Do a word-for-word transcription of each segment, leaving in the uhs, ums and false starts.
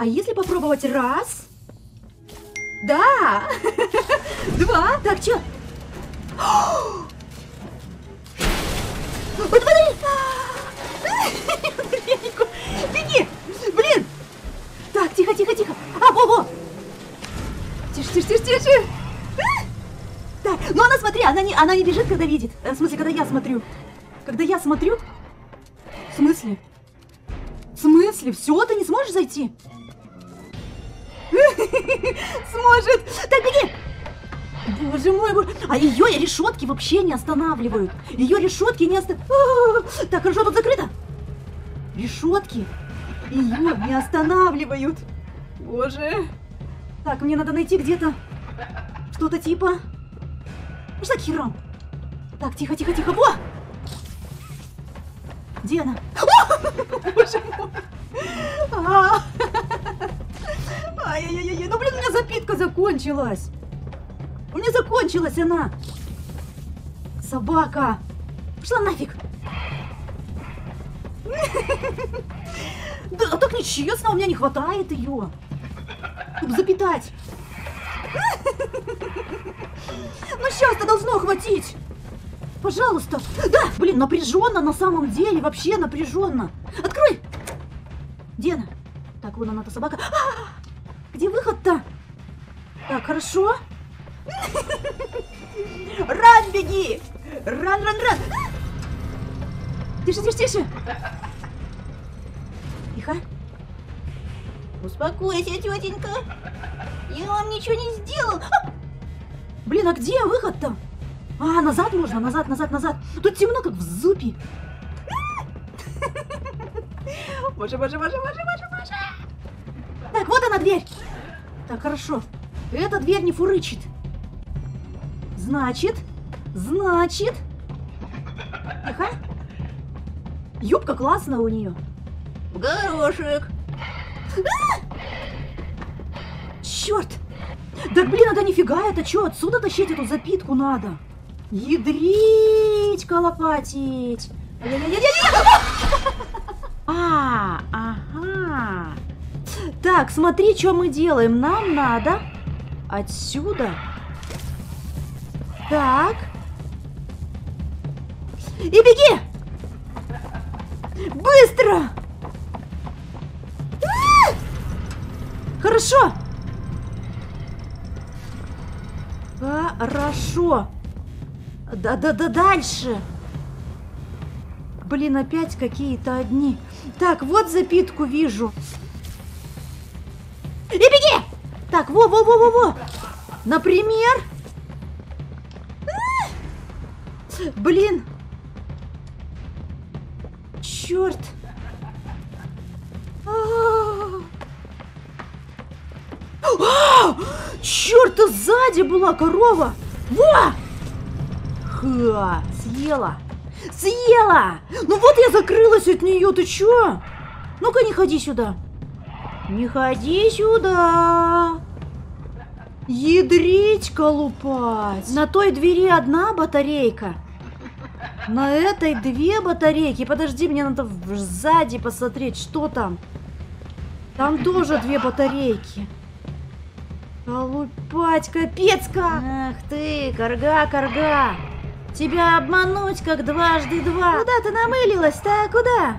А если попробовать раз? Да! Два! Так, чё? Вот смотри! Беги! Блин! Так, тихо, тихо, тихо! А, во-во! Тише, тише, тише, тише! Так, ну она, смотри, она не, она не бежит, когда видит. В смысле, когда я смотрю. Когда я смотрю? В смысле? В смысле? Все, ты не сможешь зайти? Сможет! Так, беги! Боже мой, боже. А ее решетки вообще не останавливают. Ее решетки не останавливают. Так, хорошо, тут закрыто. Решетки ее не останавливают. Боже. Так, мне надо найти где-то что-то типа... Что за хером? Так, тихо, тихо, тихо. Во! Где она? Боже мой. Ай-яй-яй, ну блин, у меня запитка закончилась. У меня закончилась она. Собака. Пошла нафиг. Да, так нечестно, у меня не хватает ее. Чтобы запитать. Ну сейчас-то должно хватить. Пожалуйста. Да, блин, напряженно на самом деле. Вообще напряженно. Открой. Где она? Так, вон она-то собака. А, где выход-то? Так, хорошо. Ран, беги! Ран, ран, ран! Тише, тише, тише! Тихо. Успокойся, тетенька. Я вам ничего не сделал. А! Блин, а где выход-то? А, назад можно, назад, назад, назад. Тут темно, как в зупе. Боже, боже, боже, боже, боже, боже. Так, вот она дверь. Так, хорошо. Эта дверь не фурычит. Значит, значит... Тихо. Юбка классная у нее. Горошек. А! Черт. Да блин, это нифига, это что, отсюда тащить эту запитку надо? Ядрить, колопатить. А, ага. Так, смотри, что мы делаем. Нам надо отсюда. Так. И беги! Быстро! А! Хорошо. Хорошо. Да-да-да, дальше. Блин, опять какие-то одни. Так, вот запитку вижу. И беги! Так, во-во-во-во-во. Например... А! Блин. Черт. А! А! Черт, а сзади была корова. Во! Ха, съела. Съела! Ну вот я закрылась от нее, ты чё? Ну-ка не ходи сюда. Не ходи сюда. Ядрить колупать. На той двери одна батарейка. На этой две батарейки. Подожди, мне надо сзади посмотреть, что там. Там тоже две батарейки. Колупать, капецка. Ах ты, карга, карга. Тебя обмануть, как дважды два. Куда ты намылилась-то, а куда?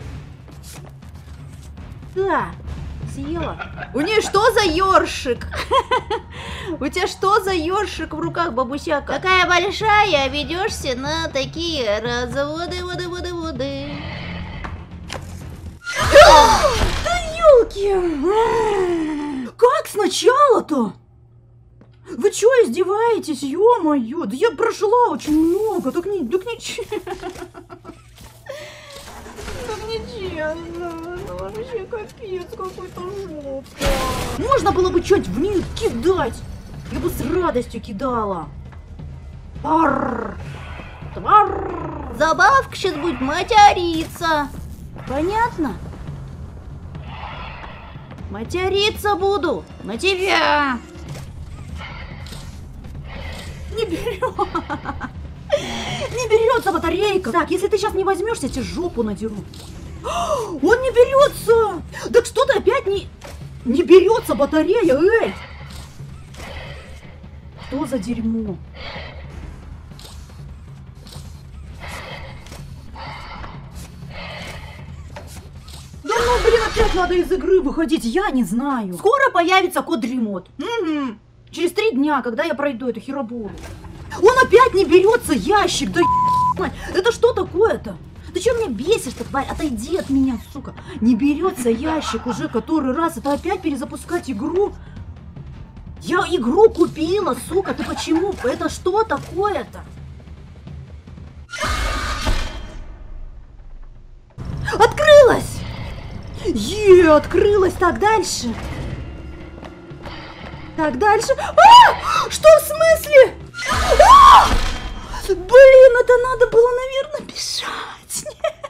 Да, съела. У нее что за ёршик? У тебя что за ёршик в руках, бабусяка? Какая большая, ведешься на такие разводы, воды, воды, воды. Да ёлки! Как сначала-то? Вы что, издеваетесь? Ё-моё, да я прошла очень много, так не... Так нечестно. Так нечестно. Ну вообще капец, какой-то жопа. Можно было бы что-нибудь в нее кидать. Я бы с радостью кидала. Арррр. Арррр. Забавка сейчас будет материться. Понятно? Материться буду на тебя. Не берет. Не берется батарейка. Так, если ты сейчас не возьмешь, я тебе жопу надеру. Он не берется. Так что ты опять не... за батарея, эй? Что за дерьмо? Да ну, блин, опять надо из игры выходить, я не знаю. Скоро появится код Дремот. Угу. Через три дня, когда я пройду эту херобору. Он опять не берется, ящик, да ебать. Это что такое-то? Ты что меня бесишь-то, тварь? Отойди от меня, сука. Не берется ящик уже который раз. Это опять перезапускать игру? Я игру купила, сука. Ты почему? Это что такое-то? Открылась! Е, открылась. Так, дальше. Так, дальше. А! Что в смысле? А! Блин, это надо было, наверное, бежать.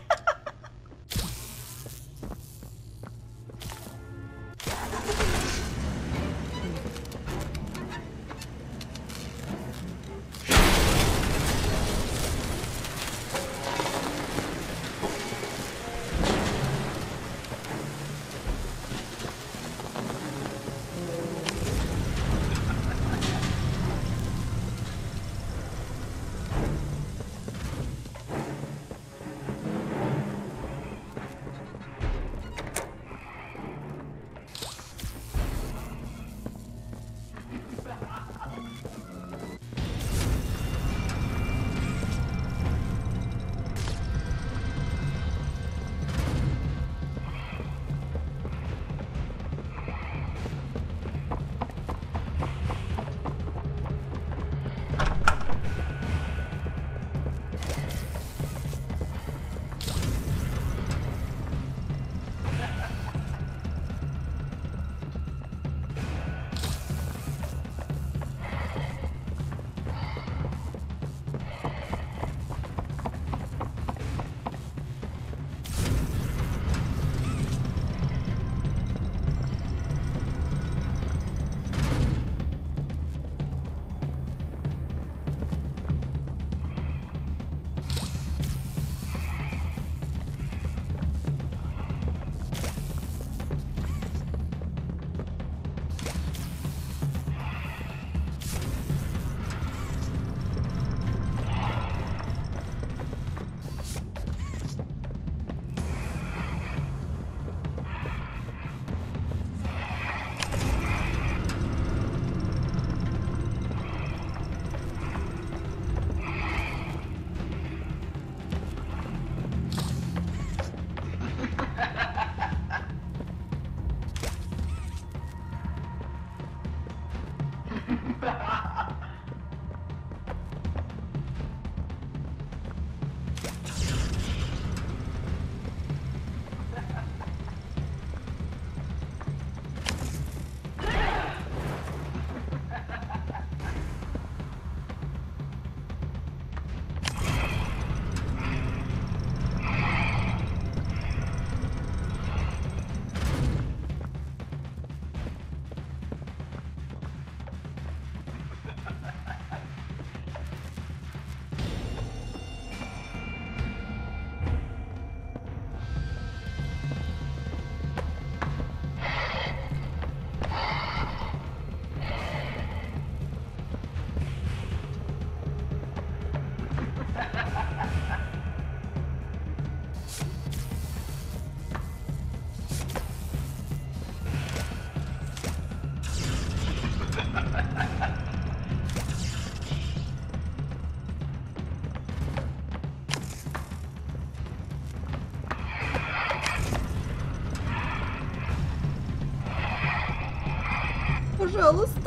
Пожалуйста.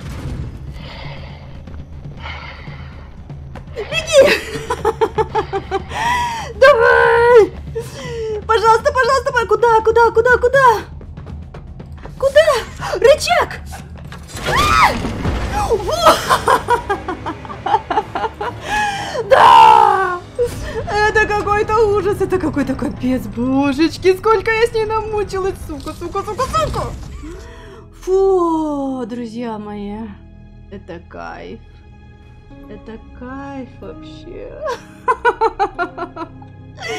Беги! Давай! Пожалуйста, пожалуйста, давай. Куда, куда, куда, куда? Куда? Рычаг! Да! Это какой-то ужас, это какой-то капец, божечки, сколько я с ней намучилась, сука, сука, сука, сука! Фу, друзья мои, это кайф, это кайф вообще.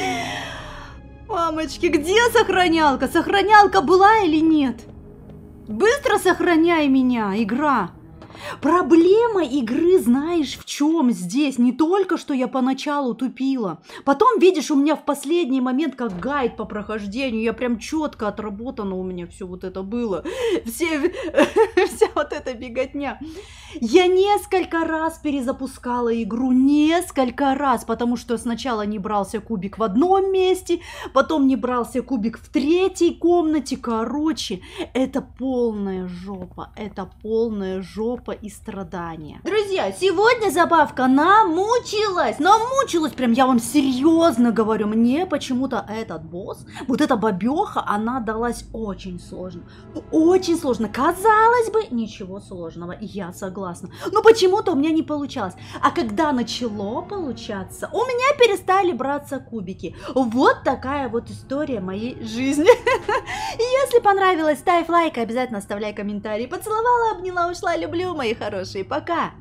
Мамочки, где сохранялка? Сохранялка была или нет? Быстро сохраняй меня, игра. Проблема игры, знаешь, в чем здесь? Не только, что я поначалу тупила. Потом, видишь, у меня в последний момент, как гайд по прохождению, я прям четко отработано у меня все вот это было. Все, вся вот эта беготня. Я несколько раз перезапускала игру, несколько раз, потому что сначала не брался кубик в одном месте, потом не брался кубик в третьей комнате. Короче, это полная жопа, это полная жопа и страдания. Друзья, сегодня забавка намучилась, намучилась прям, я вам серьезно говорю, мне почему-то этот босс, вот эта бабеха, она далась очень сложно, очень сложно. Казалось бы, ничего сложного, я согласна. Но почему-то у меня не получалось. А когда начало получаться, у меня перестали браться кубики. Вот такая вот история моей жизни. Если понравилось, ставь лайк, обязательно оставляй комментарий. Поцеловала, обняла, ушла. Люблю, мои хорошие. Пока!